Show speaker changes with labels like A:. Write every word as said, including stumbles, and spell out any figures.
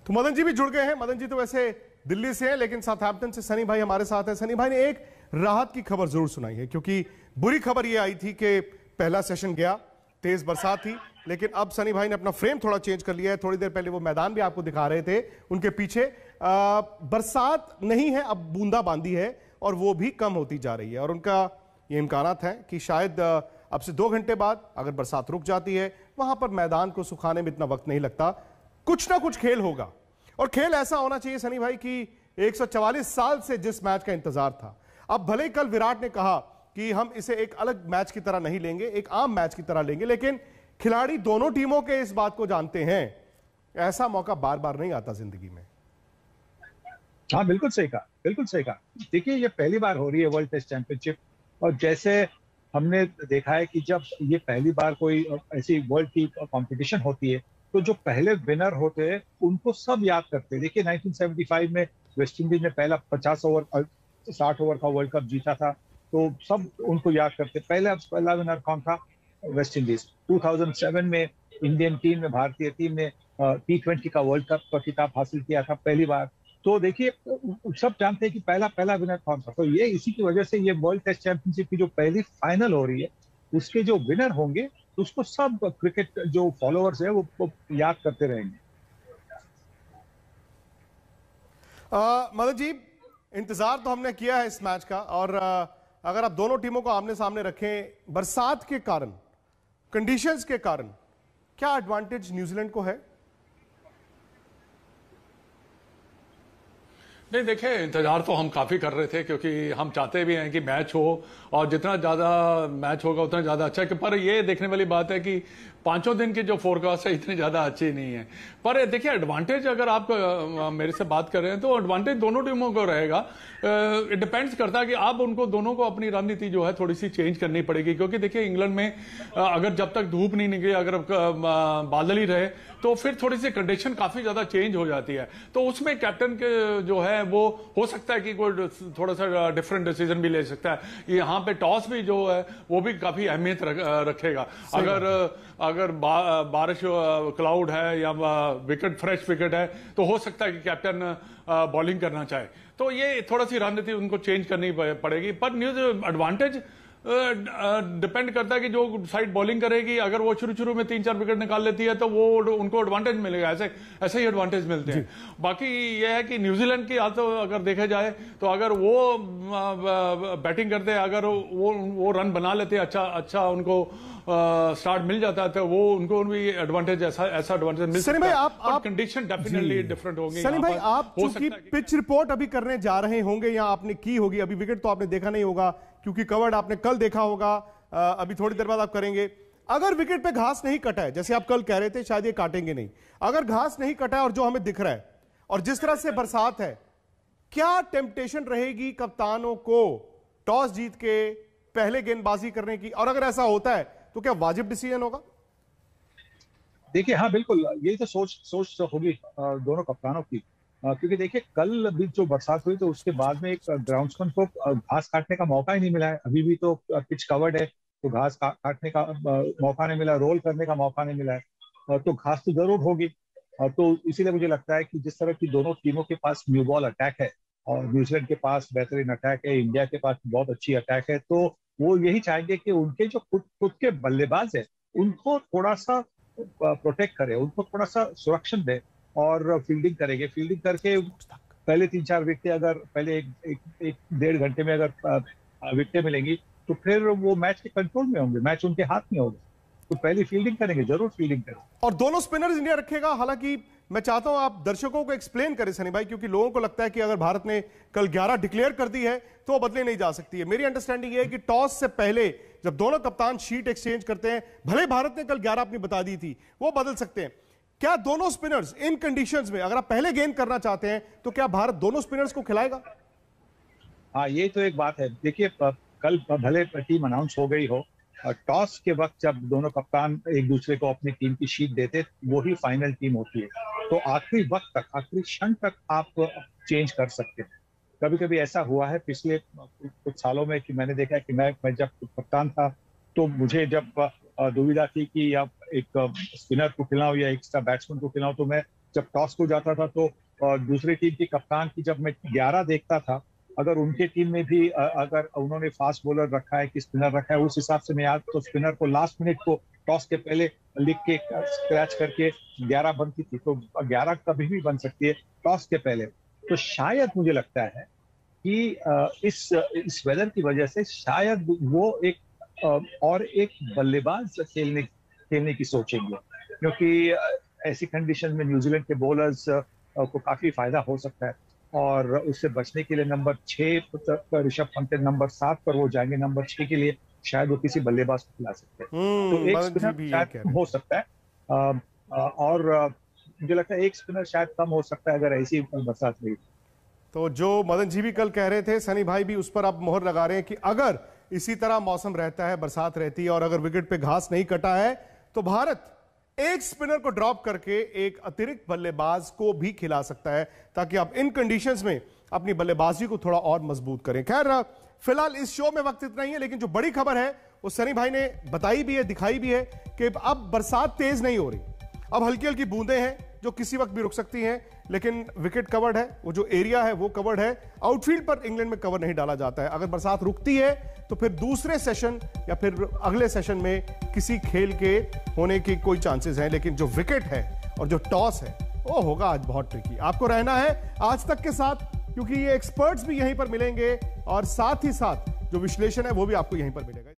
A: तो मदन जी भी जुड़ गए हैं। मदन जी तो वैसे दिल्ली से हैं, लेकिन साउथहैम्पटन से सनी भाई हमारे साथ हैं। सनी भाई ने एक राहत की खबर जरूर सुनाई है, क्योंकि बुरी खबर यह आई थी कि पहला सेशन गया, तेज बरसात थी, लेकिन अब सनी भाई ने अपना फ्रेम थोड़ा चेंज कर लिया है। थोड़ी देर पहले वो मैदान भी आपको दिखा रहे थे, उनके पीछे आ, बरसात नहीं है, अब बूंदाबांदी है और वो भी कम होती जा रही है। और उनका ये इम्कानात है कि शायद अब से दो घंटे बाद अगर बरसात रुक जाती है, वहां पर मैदान को सुखाने में इतना वक्त नहीं लगता, कुछ ना कुछ खेल होगा। और खेल ऐसा होना चाहिए सनी भाई कि एक सौ चवालीस साल से जिस मैच का इंतजार था, अब भले ही कल विराट ने कहा कि हम इसे एक अलग मैच की तरह नहीं लेंगे, एक आम मैच की तरह लेंगे, लेकिन खिलाड़ी दोनों टीमों के इस बात को जानते हैं, ऐसा मौका बार बार नहीं आता जिंदगी में।
B: हाँ, बिल्कुल सही कहा, बिल्कुल सही कहा। देखिए, ये पहली बार हो रही है वर्ल्ड टेस्ट चैंपियनशिप, और जैसे हमने देखा है कि जब ये पहली बार कोई ऐसी वर्ल्ड की कंपटीशन होती है, तो जो पहले विनर होते हैं उनको सब याद करते हैं। देखिए, नाइनटीन सेवेंटी फाइव में वेस्ट इंडीज ने पहला पचास ओवर साठ ओवर का वर्ल्ड कप जीता था, तो सब उनको याद करते। पहला पहला विनर कौन था? West Indies. दो हज़ार सात में इंडियन टीम में, भारतीय टीम ने टी ट्वेंटी का वर्ल्ड कप का खिताब हासिल किया था पहली बार। तो देखिए, सब जानते हैं कि पहला पहला विनर कौन था। तो ये इसी की वजह से ये वर्ल्ड टेस्ट चैंपियनशिप की जो पहली फाइनल हो रही है, उसके जो विनर होंगे उसको सब क्रिकेट जो फॉलोअर्स है वो, वो याद करते रहेंगे।
A: मदन जी, इंतजार तो हमने किया है इस मैच का, और आ, अगर आप दोनों टीमों को आमने सामने रखें, बरसात के कारण, कंडीशंस के कारण, क्या एडवांटेज न्यूजीलैंड को है?
C: नहीं, देखिए, इंतजार तो हम काफी कर रहे थे, क्योंकि हम चाहते भी हैं कि मैच हो, और जितना ज्यादा मैच होगा उतना ज्यादा अच्छा है। पर ये देखने वाली बात है कि पांचों दिन की जो फोरकास्ट है इतनी ज्यादा अच्छी नहीं है। पर देखिए, एडवांटेज अगर आप मेरे से बात कर रहे हैं तो एडवांटेज दोनों टीमों को रहेगा। इट डिपेंड्स करता है कि आप उनको दोनों को अपनी रणनीति जो है थोड़ी सी चेंज करनी पड़ेगी, क्योंकि देखिए, इंग्लैंड में अगर जब तक धूप नहीं निकली, अगर बादल ही रहे, तो फिर थोड़ी सी कंडीशन काफी ज्यादा चेंज हो जाती है। तो उसमें कैप्टन के जो है वो हो सकता है कि कोई थोड़ा सा डिफरेंट डिसीजन भी ले सकता है। यहाँ पे टॉस भी जो है वो भी काफी अहमियत रख, रखेगा। अगर अगर बा, बारिश क्लाउड है या विकेट फ्रेश विकेट है, तो हो सकता है कि कैप्टन बॉलिंग करना चाहे। तो ये थोड़ा सी रणनीति उनको चेंज करनी पड़ेगी। पर न्यूज एडवांटेज डिपेंड करता है कि जो साइड बॉलिंग करेगी, अगर वो शुरू शुरू में तीन चार विकेट निकाल लेती है तो वो उनको एडवांटेज मिलेगा। ऐसे ऐसे ही एडवांटेज मिलते हैं। बाकी ये है कि न्यूजीलैंड की हालत अगर देखा जाए तो अगर वो बैटिंग करते हैं, अगर वो वो रन बना लेते हैं, अच्छा अच्छा उनको स्टार्ट मिल जाता है, तो वो उनको भी एडवांटेज ऐसा ऐसा एडवांटेज मिल सकता है। आप, आप कंडीशन डेफिनेटली डिफरेंट होंगी।
A: सनी भाई, आप चूंकि पिच रिपोर्ट अभी करने जा रहे होंगे या आपने की होगी, अभी विकेट तो आपने देखा नहीं होगा क्योंकि कवर्ड आपने कल देखा होगा, अभी थोड़ी देर बाद आप करेंगे। अगर विकेट पे घास नहीं कटा है, जैसे आप कल कह रहे थे शायद ये काटेंगे नहीं, अगर घास नहीं कटा है और जो हमें दिख रहा है और जिस तरह से बरसात है, क्या टेम्पटेशन रहेगी कप्तानों को टॉस जीत के पहले गेंदबाजी करने की? और अगर ऐसा होता है तो क्या वाजिब डिसीजन होगा?
B: देखिए, हाँ बिल्कुल, यही तो सोच सोच तो होगी दोनों कप्तानों की, क्योंकि देखिए, कल भी जो बरसात हुई तो उसके बाद में एक ग्राउंड्समैन को घास काटने का मौका ही नहीं मिला है। अभी भी तो पिच कवर्ड है, तो घास का, काटने का मौका नहीं मिला, रोल करने का मौका नहीं मिला है, तो घास तो जरूर होगी। तो इसीलिए मुझे लगता है कि जिस तरह की दोनों टीमों के पास न्यू बॉल अटैक है और न्यूजीलैंड के पास बेहतरीन अटैक है, इंडिया के पास बहुत अच्छी अटैक है, तो वो यही चाहेंगे कि उनके जो खुद खुद के बल्लेबाज है उनको थोड़ा सा प्रोटेक्ट करे, उनको थोड़ा सा सुरक्षण दे, और फील्डिंग करेंगे। फील्डिंग करके पहले तीन चार विकेटें, अगर पहले एक, एक, एक डेढ़ घंटे में अगर विकेटें मिलेंगी तो फिर वो मैच के कंट्रोल में होंगे, मैच उनके हाथ में होगा। तो पहले फील्डिंग करेंगे, जरूर फील्डिंग करेंगे।
A: और दोनों स्पिनर्स इंडिया रखेगा। हालांकि मैं चाहता हूं आप दर्शकों को एक्सप्लेन करें सनी भाई, क्योंकि लोगों को लगता है कि अगर भारत ने कल ग्यारह डिक्लेयर कर दी है तो वो बदले नहीं जा सकती है। मेरी अंडरस्टैंडिंग ये है कि टॉस से पहले जब दोनों कप्तान शीट एक्सचेंज करते हैं, भले भारत ने कल ग्यारह अपनी बता दी थी, वो बदल सकते हैं। क्या दोनों स्पिनर्स इन कंडीशंस में, अगर आप पहले गेंद करना चाहते हैं तो क्या भारत दोनों स्पिनर्स को खिलाएगा?
B: हाँ, ये तो एक बात है। देखिए, कल भले टीम अनाउंस हो गई हो, टॉस के वक्त जब दोनों कप्तान एक दूसरे को अपनी टीम की शीट देते, वो ही फाइनल टीम होती है। तो आखिरी वक्त तक, आखिरी क्षण तक आप चेंज कर सकते हैं। कभी कभी ऐसा हुआ है पिछले कुछ सालों में कि मैंने देखा है कि मैं मैं जब कप्तान था तो मुझे जब दुविधा थी कि या एक स्पिनर को खिलाऊं या एक्स्ट्रा बैट्समैन को खिलाऊं, तो मैं जब टॉस को जाता था तो दूसरी टीम की कप्तान की जब मैं ग्यारह देखता था, अगर उनके टीम में भी अगर उन्होंने फास्ट बॉलर रखा है कि स्पिनर रखा है, उस हिसाब से मैं याद तो स्पिनर को लास्ट मिनट को टॉस के पहले लिख के स्क्रैच करके ग्यारह बनती थी, तो ग्यारह कभी भी बन सकती है टॉस के पहले। तो शायद मुझे लगता है कि इस इस वेदर की वजह से शायद वो एक और एक बल्लेबाज खेलने खेलने की सोचेंगे, क्योंकि ऐसी कंडीशन में न्यूजीलैंड के बॉलर्स को काफी फायदा हो सकता है, और उससे बचने के लिए नंबर छह पर ऋषभ पंत नंबर सात पर वो जाएंगे, नंबर छह के लिए शायद वो किसी बल्लेबाज को खिला सकते हैं। तो एक स्पिनर शायद हो सकता है, और मुझे लगता है एक स्पिनर शायद कम हो सकता है अगर ऐसी बरसात रही।
A: तो जो मदन जी भी कल कह रहे थे, सनी भाई भी उस पर आप मोहर लगा रहे हैं कि अगर इसी तरह मौसम रहता है, बरसात रहती है और अगर विकेट पे घास नहीं कटा है, तो भारत एक स्पिनर को ड्रॉप करके एक अतिरिक्त बल्लेबाज को भी खिला सकता है, ताकि आप इन कंडीशंस में अपनी बल्लेबाजी को थोड़ा और मजबूत करें। खैर, फिलहाल इस शो में वक्त इतना ही है, लेकिन जो बड़ी खबर है वो सनी भाई ने बताई भी है, दिखाई भी है कि अब बरसात तेज नहीं हो रही, अब हल्की हल्की बूंदें हैं जो किसी वक्त भी रुक सकती हैं, लेकिन विकेट कवर्ड है, वो जो एरिया है वो कवर्ड है। आउटफील्ड पर इंग्लैंड में कवर नहीं डाला जाता है। अगर बरसात रुकती है तो फिर दूसरे सेशन या फिर अगले सेशन में किसी खेल के होने की कोई चांसेस हैं, लेकिन जो विकेट है और जो टॉस है वो होगा आज बहुत ट्रिकी। आपको रहना है आज तक के साथ, क्योंकि ये एक्सपर्ट्स भी यहीं पर मिलेंगे और साथ ही साथ जो विश्लेषण है वो भी आपको यहीं पर मिलेगा।